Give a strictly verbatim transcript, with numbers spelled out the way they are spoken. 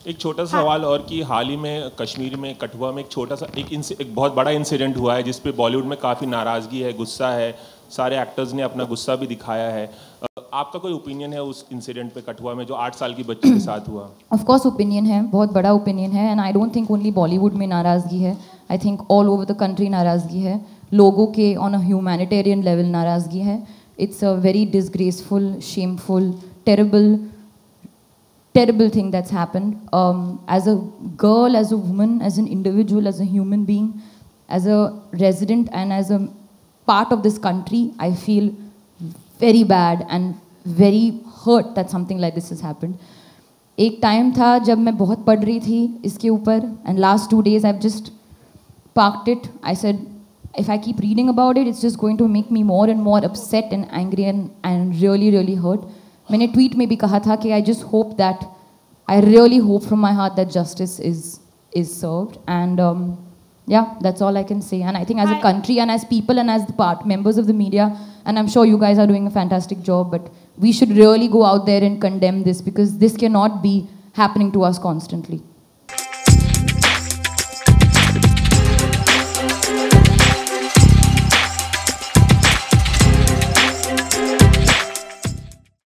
एक छोटा सा सवाल और कि हाल ही में कश्मीर में कठुआ में एक छोटा सा एक एक बहुत बड़ा इंसिडेंट हुआ है जिस पे बॉलीवुड में काफ़ी नाराज़गी है, गुस्सा है, सारे एक्टर्स ने अपना गुस्सा भी दिखाया है। आपका कोई ओपिनियन है उस इंसिडेंट पे कठुआ में जो आठ साल की बच्ची के साथ हुआ? ऑफ कोर्स ओपिनियन है, बहुत बड़ा ओपिनियन है, and I don't think only Bollywood में नाराज़गी है, I think all over the country नाराज़गी है, लोगों के ऑन अ ह्यूमैनिटेरियन लेवल नाराज़गी है. It's a very disgraceful, shameful, terrible, terrible thing that's happened. Um, as a girl, as a woman, as an individual, as a human being, as a resident and as a part of this country, I feel very bad and very hurt that something like this has happened. एक time था जब मैं बहुत पढ़ रही थी इसके ऊपर, and last two days I've just parked it. I said, if I keep reading about it, it's just going to make me more and more upset and angry and, and really, really hurt. मैंने tweet में भी कहा था कि I just hope that, I really hope from my heart that justice is is served. And um, yeah, that's all I can say. And I think as a country and as people and as the part members of the media, and I'm sure you guys are doing a fantastic job, but we should really go out there and condemn this because this cannot be happening to us constantly.